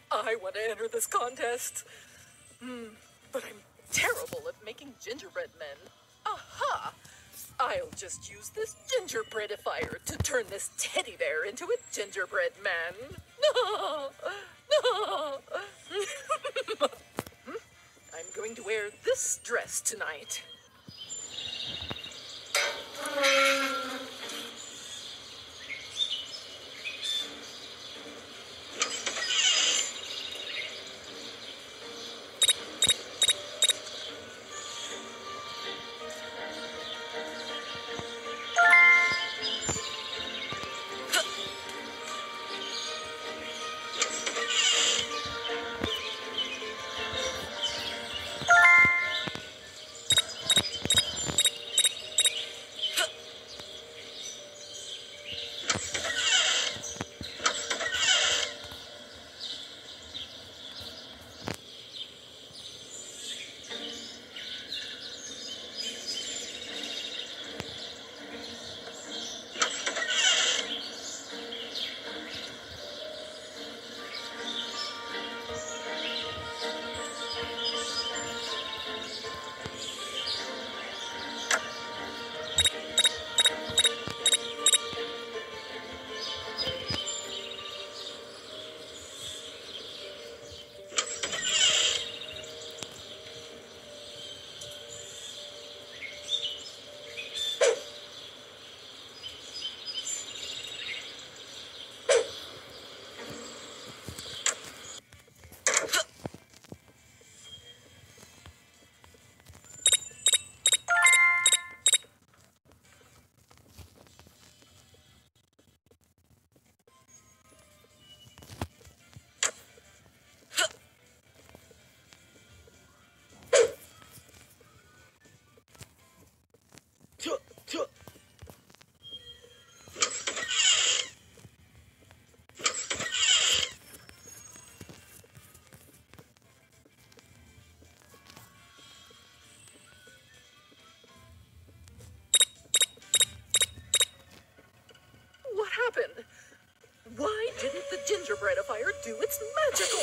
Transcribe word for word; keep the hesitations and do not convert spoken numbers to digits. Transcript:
I want to enter this contest. Hmm, but I'm terrible at making gingerbread men. Aha! I'll just use this gingerbreadifier to turn this teddy bear into a gingerbread man. No! No! I'm going to wear this dress tonight. What happened? Why didn't the gingerbreadifier do its magical